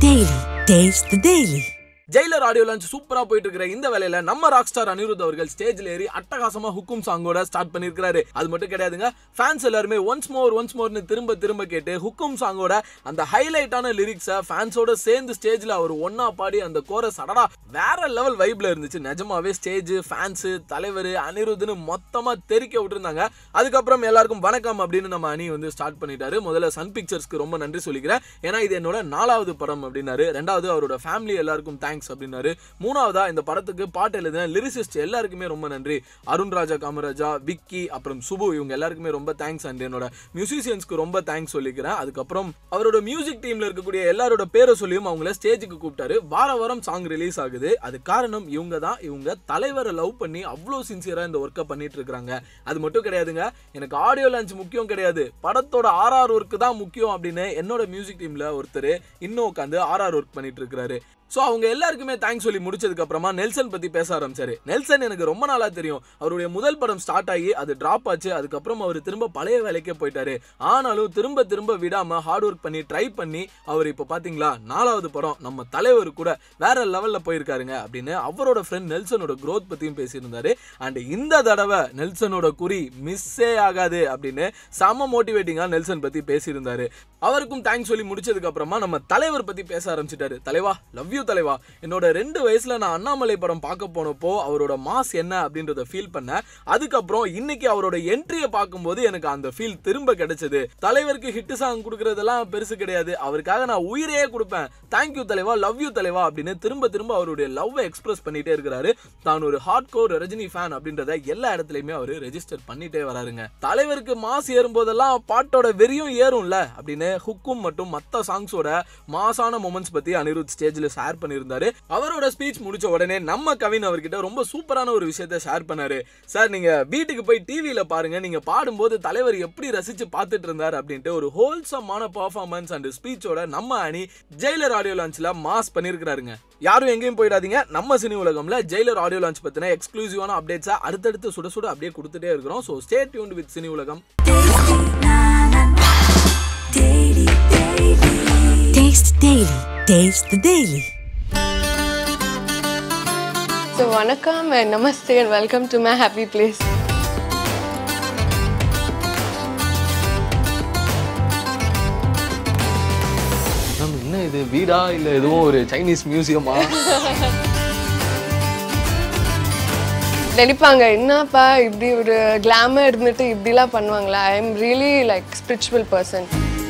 Daily. Taste the Daily. Jailer audio launch சூப்பரா போயிட்டு இருக்கிற இந்த வேலையில நம்ம ராக் ஸ்டார் அனிருத் அவர்கள் ஸ்டேஜ்ல ஏறி அட்டகாசமா ஹுக்கும் சாங்கோட ஸ்டார்ட் பண்ணிருக்காரு. அது மட்டும் கிடையாதுங்க, ஃபேன்ஸ் எல்லாருமே ஒன்ஸ் மோர்னு திரும்ப கேட்டு ஹுக்கும் சாங்கோட அந்த ஹைலைட்டான லிரிக்ஸை ஃபேன்ஸோட சேர்ந்து ஸ்டேஜ்ல அவர் ஒன்னா பாடி அந்த கோரஸ் அடடா வேற லெவல் வைப்ல இருந்துச்சு. நிஜமாவே ஸ்டேஜ், ஃபேன்ஸ், தலைவர், அனிருத்னு மொத்தமா தெறிக்க விட்டுருந்தாங்க. அதுக்கப்புறம் எல்லாருக்கும் வணக்கம் அப்படின்னு நம்ம அணி வந்து ஸ்டார்ட் பண்ணிட்டாரு. முதல்ல சன் பிக்சர்ஸ்க்கு ரொம்ப நன்றி சொல்லிக்கிறேன், ஏன்னா இது என்னோட 4வது படம் அப்படின்னாரு. 2வது அவரோட ஃபேமிலி எல்லாருக்கும் தேங்க்ஸ் அப்படின்னாரு. 3வதா இந்த படத்துக்கு பாட்டு எழுதின லிரிசிஸ்ட் எல்லாருக்குமே ரொம்ப நன்றி. அருண் ராஜா, காமராஜா, விக்கி, அப்புறம் சுபு, இவங்க எல்லாருக்குமே ரொம்ப தேங்க்ஸ். அண்ட் என்னோட மியூசிஷியன்ஸ்க்கு ரொம்ப தேங்க்ஸ் சொல்லிக்கிறேன். அதுக்கப்புறம் அவரோட மியூசிக் டீம்ல இருக்கக்கூடிய எல்லாரோட பேரை சொல்லியும் அவங்கள ஸ்டேஜுக்கு கூப்பிட்டாரு. வாரம் சாங் ரிலீஸ் ஆகுது. அது காரணம் இவங்க தான். இவங்க தலைவரை லவ் பண்ணி அவ்வளோ சின்சியரா இந்த ஒர்க்கை பண்ணிட்டு இருக்காங்க. அது மட்டும் கிடையாதுங்க, எனக்கு ஆடியோ லான்ச் முக்கியம் கிடையாது, படத்தோட ஆர்ஆர் ஒர்க் தான் முக்கியம் அப்படின்னு என்னோட மியூசிக் டீம்ல ஒருத்தர் இன்னும் உட்காந்து ஆர்ஆர் ஒர்க் பண்ணிட்டு இருக்காரு. ஸோ அவங்க எல்லாருக்குமே தேங்க்ஸ் சொல்லி முடிச்சதுக்கு அப்புறமா நெல்சன் பத்தி பேச ஆரம்பிச்சாரு. நெல்சன் எனக்கு ரொம்ப நாளா தெரியும். அவருடைய முதல் படம் ஸ்டார்ட் ஆகி அது டிராப் ஆச்சு. அதுக்கப்புறம் அவர் திரும்ப பழைய வேலைக்கே போயிட்டாரு. ஆனாலும் திரும்ப விடாம ஹார்ட் ஒர்க் பண்ணி ட்ரை பண்ணி அவர் இப்போ பாத்தீங்களா 4வது படம் நம்ம தலைவர் கூட வேற லெவல்ல போயிருக்காருங்க அப்படின்னு அவரோட ஃப்ரெண்ட் நெல்சனோட க்ரோத் பத்தியும் பேசியிருந்தாரு. அண்ட் இந்த தடவை நெல்சனோட குறி மிஸ்ஸே ஆகாது அப்படின்னு செம மோட்டிவேட்டிங்கா நெல்சன் பத்தி பேசியிருந்தாரு. அவருக்கும் தேங்க்ஸ் சொல்லி முடிச்சதுக்கு அப்புறமா நம்ம தலைவர் பத்தி பேச ஆரம்பிச்சிட்டாரு. தலைவா, லவ் யூ தலைவா. என்னோட 2 வயசுல நான் அண்ணாமலை படம் பார்க்க போனப்போ அவரோட மாஸ் என்ன அப்படின்றத ஃபீல் பண்ணேன். அதுக்கப்புறம் இன்னைக்கு அவரோட என்ட்ரியை பார்க்கும்போது எனக்கு அந்த ஃபீல் திரும்ப கிடைச்சது. தலைவருக்கு ஹிட் சாங் கொடுக்கறதெல்லாம் பெருசு கிடையாது, அவருக்காக நான் உயிரையே கொடுப்பேன். தேங்க்யூ தலைவா, லவ் யூ தலைவா அப்படின்னு திரும்ப அவருடைய லவ்வை எக்ஸ்பிரஸ் பண்ணிட்டே இருக்கிறாரு. தான் ஒரு ஹார்ட் கோர் ரஜினி ஃபேன் அப்படின்றத எல்லா இடத்துலயுமே அவர் ரெஜிஸ்டர் பண்ணிட்டே வராருங்க. தலைவருக்கு மாஸ் ஏறும் போதெல்லாம் பாட்டோட வெறியும் ஏறும்ல அப்படின்னு ஹுக்கும் மற்றும் மற்ற சாங்ஸோட மாசான மொமெண்ட்ஸ் பத்தி அனிருத் ஸ்டேஜ்ல ஷேர் பண்ணியிருந்தாரு. அவரோட ஸ்பீச் முடிச்ச உடனே நம்ம கவின் அவர்கிட்ட ரொம்ப சூப்பரான ஒரு விஷயத்தை ஷேர் பண்ணாரு. சார், நீங்க வீட்டுக்கு போய் டிவியில பாருங்க, நீங்க பாடும்போது தலைவர் எப்படி ரசிச்சு பார்த்துட்டு இருந்தார் அப்படின்ட்டு ஒரு ஹோல்சமான பெர்ஃபார்மன்ஸ் அண்ட் ஸ்பீச்சோட நம்ம அணி ஜெயிலர் ஆடியோ லான்ச்ல மாஸ் பண்ணிருக்காருங்க. யாரும் எங்கேயும் போயிடாதீங்க. நம்ம சினி உலகம்ல ஜெயிலர் ஆடியோ லான்ச் பத்தின எக்ஸ்க்ளூசிவான அப்டேட்ஸை அடுத்தடுத்து சுட அப்படியே கொடுத்துட்டே இருக்கிறோம். So stay tuned with Cine Ulagam. Taste Daily. Taste the Daily. So, vanakkam and namaste and welcome to my happy place. என்ன இது, வீடா இல்ல எதுவும் ஒரு சைனீஸ் மியூசியமா? நினைப்பாங்க என்னப்பா இப்படி ஒரு கிளாமர் இருந்துட்டு இப்படிலாம் பண்ணுவாங்களா. I am really like spiritual person.